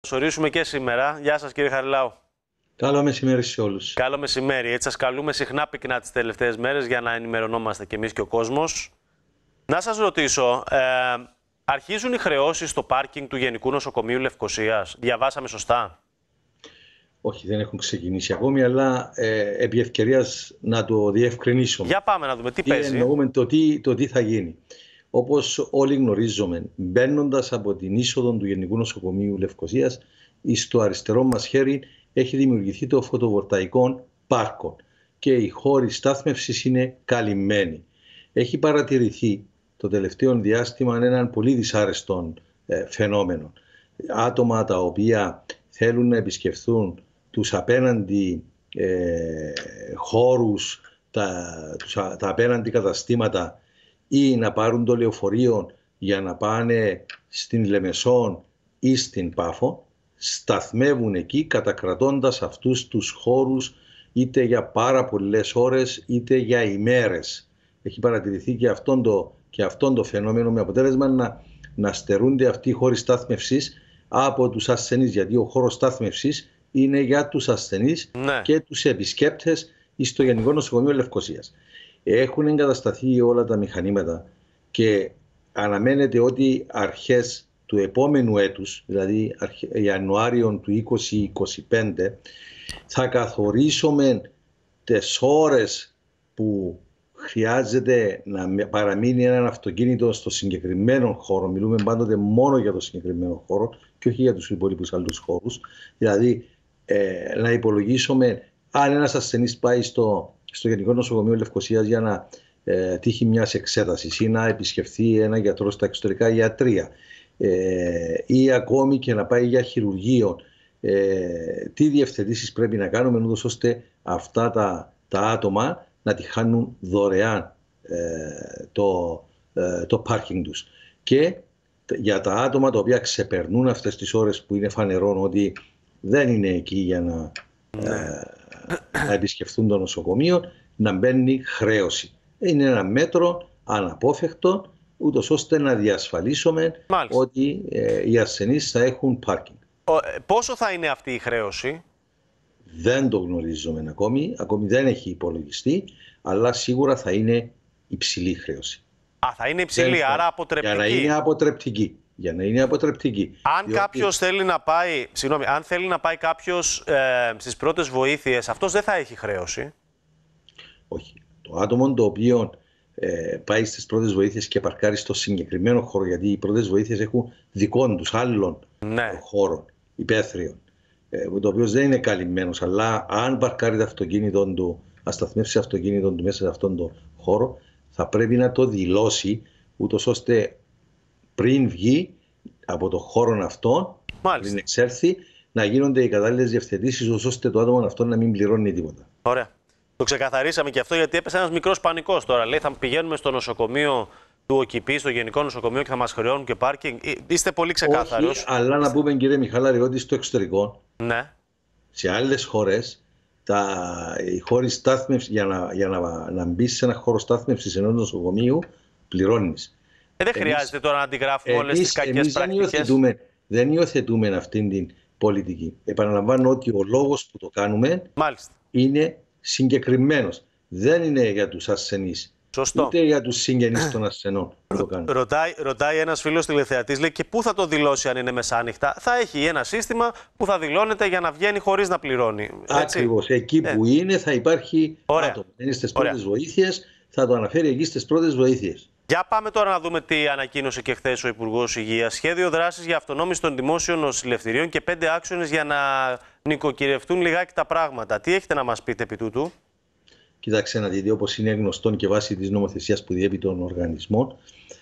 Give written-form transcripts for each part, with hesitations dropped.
Ορίσουμε και σήμερα. Γεια σας κύριε Χαριλάου. Καλό μεσημέρι σε όλους. Καλό μεσημέρι. Έτσι σας καλούμε συχνά πυκνά τις τελευταίες μέρες για να ενημερωνόμαστε κι εμείς και ο κόσμος. Να σας ρωτήσω, αρχίζουν οι χρεώσεις στο πάρκινγκ του Γενικού Νοσοκομείου Λευκωσίας? Διαβάσαμε σωστά? Όχι, δεν έχουν ξεκινήσει ακόμη, αλλά επί ευκαιρίας να το διευκρινίσουμε. Για πάμε να δούμε τι παίζει. Εννοούμε το τι θα γίνει. Όπως όλοι γνωρίζουμε, μπαίνοντας από την είσοδο του Γενικού Νοσοκομείου Λευκωσίας, στο αριστερό μας χέρι έχει δημιουργηθεί το φωτοβολταϊκό πάρκο και οι χώροι στάθμευσης είναι καλυμμένοι. Έχει παρατηρηθεί το τελευταίο διάστημα έναν πολύ δυσάρεστο φαινόμενο. Άτομα τα οποία θέλουν να επισκεφθούν τους απέναντι χώρους, τα απέναντι καταστήματα ή να πάρουν το λεωφορείο για να πάνε στην Λεμεσόν ή στην Πάφο, σταθμεύουν εκεί κατακρατώντας αυτούς τους χώρους είτε για πάρα πολλές ώρες είτε για ημέρες. Έχει παρατηρηθεί και αυτόν το φαινόμενο, με αποτέλεσμα να στερούνται αυτοί οι χώροι στάθμευσης από τους ασθενείς, γιατί ο χώρος στάθμευσης είναι για τους ασθενείς και τους επισκέπτες στο Γενικό Νοσοκομείο Λευκωσίας. Έχουν εγκατασταθεί όλα τα μηχανήματα και αναμένεται ότι αρχές του επόμενου έτους, δηλαδή Ιανουάριο του 2025, θα καθορίσουμε τις ώρες που χρειάζεται να παραμείνει ένα αυτοκίνητο στο συγκεκριμένο χώρο. Μιλούμε πάντοτε μόνο για το συγκεκριμένο χώρο και όχι για τους υπόλοιπους άλλους χώρους. Δηλαδή να υπολογίσουμε αν ένας ασθενής πάει στο Γενικό Νοσοκομείο Λευκωσίας για να τύχει μιας εξέτασης ή να επισκεφθεί ένα γιατρό στα εξωτερικά ιατρία ή ακόμη και να πάει για χειρουργείο, τι διευθετήσεις πρέπει να κάνουμε ούτως ώστε αυτά τα άτομα να τη χάνουν δωρεάν το πάρκινγκ τους. Και για τα άτομα τα οποία ξεπερνούν αυτές τις ώρες που είναι φανερόν ότι δεν είναι εκεί για να επισκεφθούν το νοσοκομείο, να μπαίνει χρέωση. Είναι ένα μέτρο αναπόφευκτο, ούτως ώστε να διασφαλίσουμε ότι οι ασθενείς θα έχουν πάρκινγκ. Πόσο θα είναι αυτή η χρέωση? Δεν το γνωρίζουμε ακόμη δεν έχει υπολογιστεί, αλλά σίγουρα θα είναι υψηλή χρέωση. Θα είναι υψηλή, άρα αποτρεπτική. Για να είναι αποτρεπτική. Αν κάποιος θέλει να πάει, αν θέλει να πάει κάποιος στις πρώτες βοήθειες, αυτός δεν θα έχει χρέωση? Όχι. Το άτομο το οποίο πάει στις πρώτες βοήθειες και παρκάρει στο συγκεκριμένο χώρο, γιατί οι πρώτες βοήθειες έχουν δικών τους άλλων χώρων, υπαίθριων, το οποίο δεν είναι καλυμμένος, αλλά αν παρκάρει το αυτοκίνητο του, ασταθμεύσει αυτοκίνητο του μέσα σε αυτόν τον χώρο, θα πρέπει να το δηλώσει, ούτως ώστε πριν βγει από το χώρο αυτόν, πριν εξέλθει, να γίνονται οι κατάλληλες διευθετήσεις, ώστε το άτομο αυτό να μην πληρώνει τίποτα. Ωραία. Το ξεκαθαρίσαμε και αυτό, γιατί έπεσε ένας μικρός πανικός τώρα. Λέει, θα πηγαίνουμε στο νοσοκομείο του ΟΚΙΠΗ, στο Γενικό Νοσοκομείο, και θα μας χρεώνουν και πάρκινγκ. Είστε πολύ ξεκάθαρος. Όχι, αλλά να πούμε, κύριε Μιχάλαρη, ότι στο εξωτερικό, σε άλλες χώρες, οι χώροι στάθμευσης, για να μπει σε ένα χώρο στάθμευσης ενός νοσοκομείου, πληρώνεις. Δεν χρειάζεται τώρα να αντιγράφουμε όλες τις κακές πρακτικές. Δεν υιοθετούμε αυτή την πολιτική. Επαναλαμβάνω ότι ο λόγος που το κάνουμε είναι συγκεκριμένος. Δεν είναι για τους ασθενείς. Σωστό. Ούτε για τους συγγενείς των ασθενών που το κάνουν. Ρωτάει ένας φίλος τηλεθεατής, λέει, και πού θα το δηλώσει αν είναι μεσάνυχτα? Θα έχει ένα σύστημα που θα δηλώνεται για να βγαίνει χωρίς να πληρώνει. Ακριβώς. Εκεί που είναι θα υπάρχει άτομο. Δεν είναι στις πρώτες βοήθειες, θα το αναφέρει εκεί στις πρώτες βοήθειες. Για πάμε τώρα να δούμε τι ανακοίνωσε και χθες ο Υπουργός Υγείας. Σχέδιο δράσης για αυτονόμηση των δημόσιων νοσηλευτηρίων και 5 άξονες για να νοικοκυρευτούν λιγάκι τα πράγματα. Τι έχετε να μας πείτε επί τούτου? Κοιτάξτε να δείτε, όπως είναι γνωστόν και βάσει της νομοθεσίας που διέπει των οργανισμών,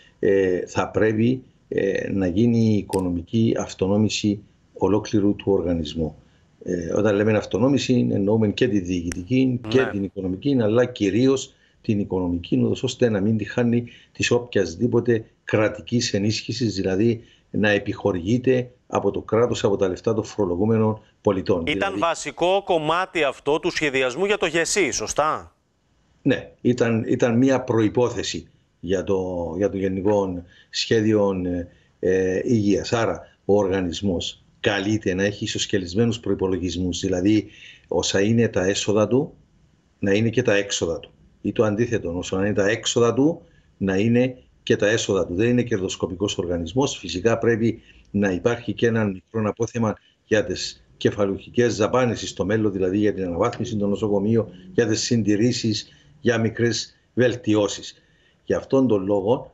θα πρέπει να γίνει η οικονομική αυτονόμηση ολόκληρου του οργανισμού. Όταν λέμε αυτονόμηση, εννοούμε και τη διοικητική και την οικονομική, αλλά κυρίως την οικονομική, ώστε να μην τη χάνει της οποιασδήποτε κρατικής ενίσχυσης, δηλαδή να επιχορηγείται από το κράτος, από τα λεφτά των φορολογούμενων πολιτών. Ήταν βασικό κομμάτι αυτό του σχεδιασμού για το ΓΕΣΥ, σωστά? Ναι, ήταν μια προϋπόθεση για το Γενικό Σχέδιο Υγείας. Άρα ο οργανισμός καλείται να έχει ισοσκελισμένους προϋπολογισμούς, δηλαδή όσα είναι τα έσοδα του να είναι και τα έξοδα του, ή το αντίθετο, όσο είναι τα έξοδα του να είναι και τα έσοδα του. Δεν είναι κερδοσκοπικός οργανισμός. Φυσικά πρέπει να υπάρχει και ένα μικρό απόθεμα για τις κεφαλουχικές δαπάνες στο μέλλον, δηλαδή για την αναβάθμιση των νοσοκομείων, για τις συντηρήσεις, για μικρές βελτιώσεις. Γι' αυτόν τον λόγο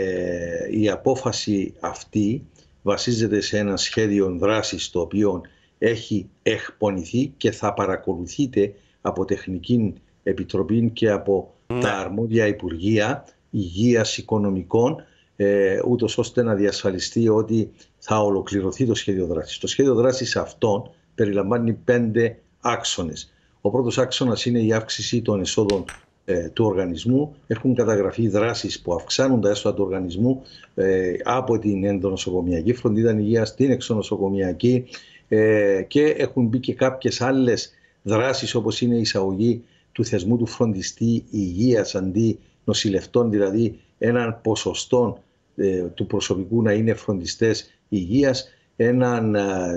η απόφαση αυτή βασίζεται σε ένα σχέδιο δράσης το οποίο έχει εκπονηθεί και θα παρακολουθείτε από Τεχνική Επιτροπή και από τα αρμόδια Υπουργεία Υγείας, Οικονομικών, ούτως ώστε να διασφαλιστεί ότι θα ολοκληρωθεί το σχέδιο δράσης. Το σχέδιο δράσης αυτών περιλαμβάνει 5 άξονες. Ο πρώτος άξονας είναι η αύξηση των εσόδων του οργανισμού. Έχουν καταγραφεί δράσεις που αυξάνουν τα έσοδα του οργανισμού από την ενδονοσοκομιακή φροντίδα υγείας, την εξονοσοκομιακή, και έχουν μπει και κάποιες άλλες δράσεις, όπως είναι η εισαγωγή του θεσμού του φροντιστή υγείας αντί νοσηλευτών, δηλαδή έναν ποσοστό του προσωπικού να είναι φροντιστές υγείας, έναν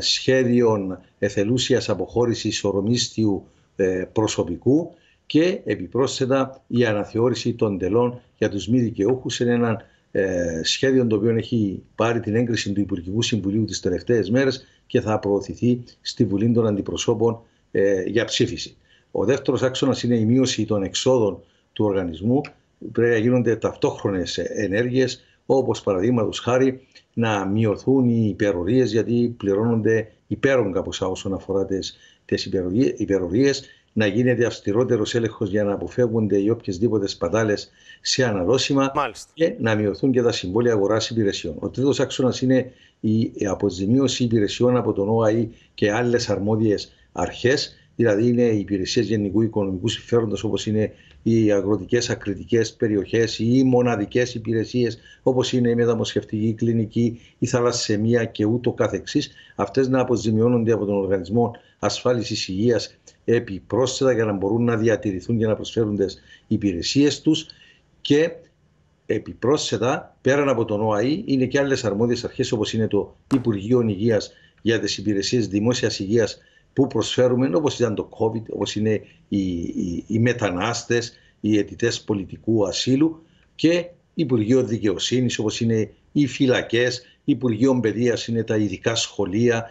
σχέδιο εθελούσιας αποχώρησης ορομίσθιου προσωπικού και επιπρόσθετα η αναθεώρηση των τελών για τους μη δικαιούχους σε έναν σχέδιο το οποίο έχει πάρει την έγκριση του Υπουργικού Συμβουλίου τις τελευταίες μέρες και θα προωθηθεί στη Βουλή των Αντιπροσώπων για ψήφιση. Ο δεύτερος άξονας είναι η μείωση των εξόδων του οργανισμού. Πρέπει να γίνονται ταυτόχρονες ενέργειες, όπως παραδείγματος χάρη να μειωθούν οι υπερορίες, γιατί πληρώνονται υπέρογκα ποσά όσον αφορά τις υπερορίες, να γίνεται αυστηρότερος έλεγχος για να αποφεύγονται οι οποιασδήποτε σπατάλες σε αναλώσιμα. Μάλιστα. Και να μειωθούν και τα συμβόλαια αγοράς υπηρεσιών. Ο τρίτος άξονας είναι η αποζημίωση υπηρεσιών από τον ΟΑΗ και άλλες αρμόδιες αρχές, δηλαδή είναι οι υπηρεσίες γενικού οικονομικού συμφέροντος, όπως είναι οι αγροτικές ακριτικές περιοχές ή οι μοναδικές υπηρεσίες, όπως είναι η μεταμοσχευτική, η κλινική, η θαλασσεμία και ούτω καθεξής. Αυτές να αποζημιώνονται από τον Οργανισμό Ασφάλισης Υγείας επιπρόσθετα για να μπορούν να διατηρηθούν και να προσφέρουν τις υπηρεσίες τους. Και επιπρόσθετα, πέραν από τον ΟΑΗ, είναι και άλλες αρμόδιες αρχές, όπως είναι το Υπουργείο Υγείας για τις υπηρεσίες δημόσιας υγείας που προσφέρουμε, όπως ήταν το COVID, όπως είναι οι μετανάστες, οι αιτητές πολιτικού ασύλου, και Υπουργείο Δικαιοσύνης, όπως είναι οι φυλακές, Υπουργείο Παιδείας είναι τα ειδικά σχολεία,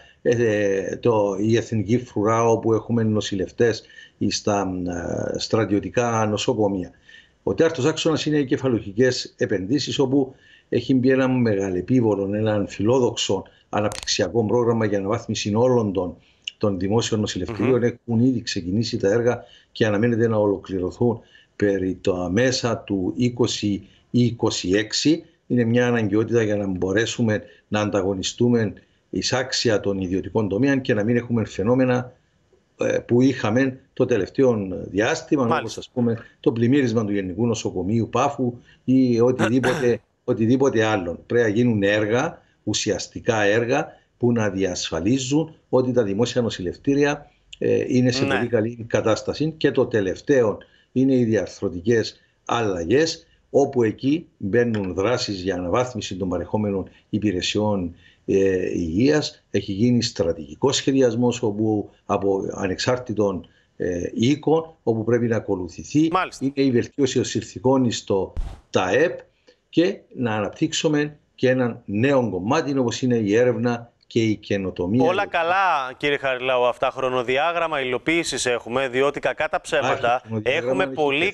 η Εθνική Φρουρά, όπου έχουμε νοσηλευτές στα στρατιωτικά νοσοκομεία. Ο τέταρτος άξονας είναι οι κεφαλουχικές επενδύσεις, όπου έχει μπει ένα μεγαλεπίβολο, έναν φιλόδοξο αναπτυξιακό πρόγραμμα για αναβάθμιση όλων των δημόσιων νοσηλευτηρίων. Έχουν ήδη ξεκινήσει τα έργα και αναμένεται να ολοκληρωθούν περί το μέσα του 20 ή 26. Είναι μια αναγκαιότητα για να μπορέσουμε να ανταγωνιστούμε εισάξια των ιδιωτικών τομέων και να μην έχουμε φαινόμενα που είχαμε το τελευταίο διάστημα, όπως ας πούμε το πλημμύρισμα του Γενικού Νοσοκομείου Πάφου ή οτιδήποτε άλλο. Πρέπει να γίνουν έργα, ουσιαστικά έργα, που να διασφαλίζουν ότι τα δημόσια νοσηλευτήρια είναι σε πολύ καλή κατάσταση. Και το τελευταίο είναι οι διαρθρωτικές αλλαγές, όπου εκεί μπαίνουν δράσεις για αναβάθμιση των παρεχόμενων υπηρεσιών υγείας. Έχει γίνει στρατηγικός σχεδιασμός από ανεξάρτητων οίκων, όπου πρέπει να ακολουθηθεί. Μάλιστα. Είναι η βελτίωση των συνθηκών στο ΤΑΕΠ και να αναπτύξουμε και ένα νέο κομμάτι, όπως είναι η έρευνα και η καινοτομία. Όλα καλά, κύριε Χαριλάου, αυτά χρονοδιάγραμμα υλοποίησης έχουμε, διότι κακά τα ψέματα έχουμε πολύ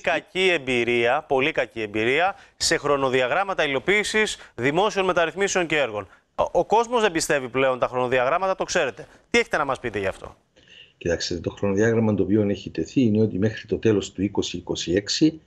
κακή εμπειρία σε χρονοδιαγράμματα υλοποίησης δημόσιων μεταρρυθμίσεων και έργων. Ο κόσμος δεν πιστεύει πλέον τα χρονοδιαγράμματα, το ξέρετε. Τι έχετε να μας πείτε γι' αυτό? Κοιτάξτε, το χρονοδιάγραμμα το οποίο έχει τεθεί είναι ότι μέχρι το τέλος του 2026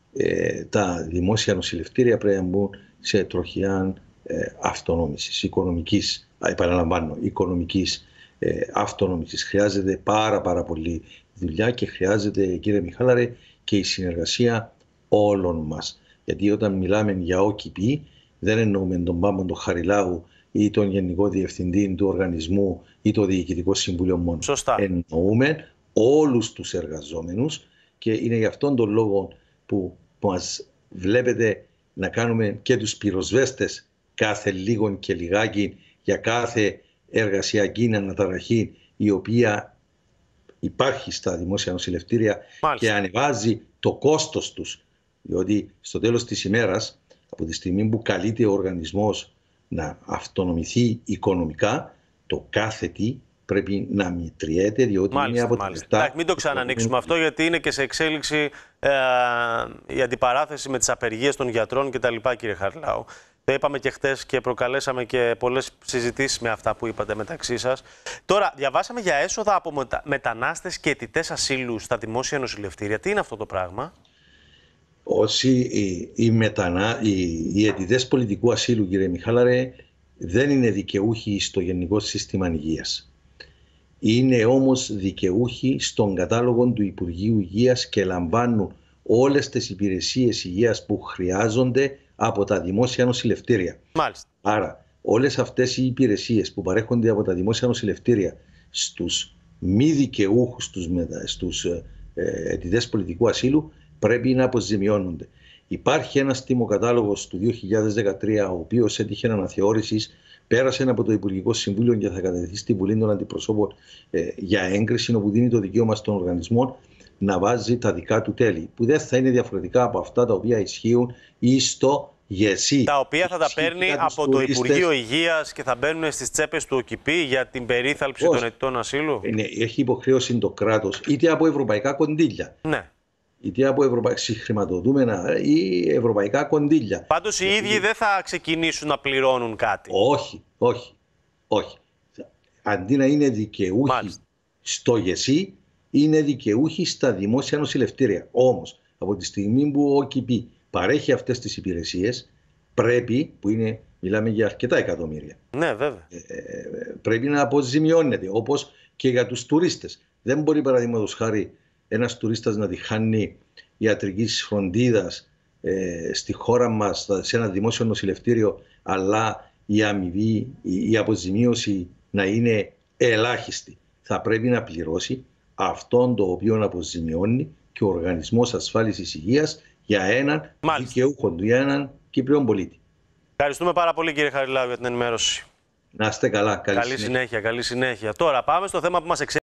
τα δημόσια νοσηλευτήρια πρέπει να μπουν σε τροχιά αυτονόμησης, οικονομικής, οικονομικής αυτονόμησης. Χρειάζεται πάρα πολύ δουλειά και χρειάζεται, κύριε Μιχάλαρε, και η συνεργασία όλων μας. Γιατί όταν μιλάμε για ΟΚΠ, δεν εννοούμε τον Πάμπο τον Χαριλάου ή τον Γενικό Διευθυντή του οργανισμού ή το Διοικητικό Συμβούλιο μόνο. Σωστά. Εννοούμε όλους τους εργαζόμενους, και είναι γι' αυτόν τον λόγο που μας βλέπετε να κάνουμε και τους πυροσβέστες κάθε λίγον και λιγάκι για κάθε εργασιακή αναταραχή η οποία υπάρχει στα δημόσια νοσηλευτήρια και ανεβάζει το κόστος τους. Διότι στο τέλος της ημέρας, από τη στιγμή που καλείται ο οργανισμός να αυτονομηθεί οικονομικά, το κάθε τι πρέπει να μετριέται, διότι είναι από τα λεφτά. Μην το ξανανοίξουμε αυτό, γιατί είναι και σε εξέλιξη η αντιπαράθεση με τις απεργίες των γιατρών κτλ., κύριε Χαριλάου. Το είπαμε και χτες και προκαλέσαμε και πολλές συζητήσεις με αυτά που είπατε μεταξύ σας. Τώρα, διαβάσαμε για έσοδα από μετανάστες και αιτητές ασύλου στα δημόσια νοσηλευτήρια. Τι είναι αυτό το πράγμα? Όσοι οι αιτητές πολιτικού ασύλου, κύριε Μιχάλαρε, δεν είναι δικαιούχοι στο Γενικό Σύστημα Υγείας. Είναι όμως δικαιούχοι στον κατάλογο του Υπουργείου Υγείας και λαμβάνουν όλες τις υπηρεσίες υγείας που χρειάζονται από τα δημόσια νοσηλευτήρια. Μάλιστα. Άρα, όλες αυτές οι υπηρεσίες που παρέχονται από τα δημόσια νοσηλευτήρια στους μη δικαιούχους, στους αιτητές πολιτικού ασύλου, πρέπει να αποζημιώνονται. Υπάρχει ένας τιμοκατάλογος του 2013, ο οποίος έτυχε αναθεώρησης, πέρασε από το Υπουργικό Συμβούλιο και θα κατατεθεί στη Βουλή των Αντιπροσώπων για έγκριση, όπου δίνει το δικαίωμα στον οργανισμό να βάζει τα δικά του τέλη, που δεν θα είναι διαφορετικά από αυτά τα οποία ισχύουν ή στο ΓΕΣΥ. Τα οποία θα τα παίρνει από το Υπουργείο Υγείας και θα μπαίνουν στις τσέπες του ΟΚΙΠΗ για την περίθαλψη των αιτητών ασύλου. Έχει υποχρέωση το κράτος, είτε από ευρωπαϊκά κονδύλια. Ναι. Είτε από συγχρηματοδοτούμενα ή ευρωπαϊκά κονδύλια. Πάντως οι ίδιοι δεν θα ξεκινήσουν να πληρώνουν κάτι. Όχι. Αντί να είναι δικαιούχοι στο ΓΕΣΥ, είναι δικαιούχοι στα δημόσια νοσηλευτήρια. Όμως, από τη στιγμή που ο ΟΚΙΠΗ παρέχει αυτές τις υπηρεσίες, πρέπει, μιλάμε για αρκετά εκατομμύρια. Ναι, βέβαια. Πρέπει να αποζημιώνεται, όπως και για τους τουρίστες. Δεν μπορεί, παραδείγματος χάρη, ένας τουρίστας να τη χάνει ιατρικής φροντίδας στη χώρα μας, σε ένα δημόσιο νοσηλευτήριο, αλλά η αμοιβή, η αποζημίωση να είναι ελάχιστη. Θα πρέπει να πληρώσει αυτόν το οποίο αποζημιώνει και ο Οργανισμός Ασφάλισης Υγείας για έναν δικαιούχο του, για έναν Κύπριον πολίτη. Ευχαριστούμε πάρα πολύ, κύριε Χαριλάου, για την ενημέρωση. Να είστε καλά. Καλή συνέχεια. Τώρα πάμε στο θέμα που μας εξέλιξε.